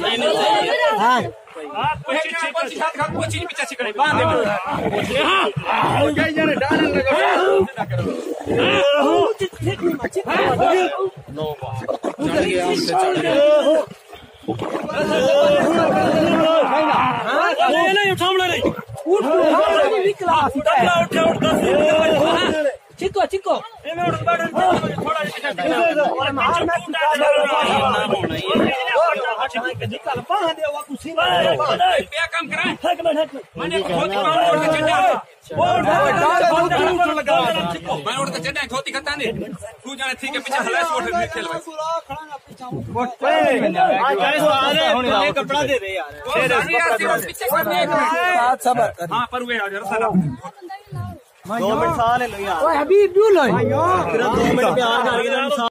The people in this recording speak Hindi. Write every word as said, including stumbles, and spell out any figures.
हाँ चिको चिको धोती खता ने तू जाने ठीक है पीछे हलास वोट खेल भाई कपड़ा दे दे यार पीछे करने हां पर वे दो मिनट साल ले लो यार हबीब लो दो मिनट प्यार कर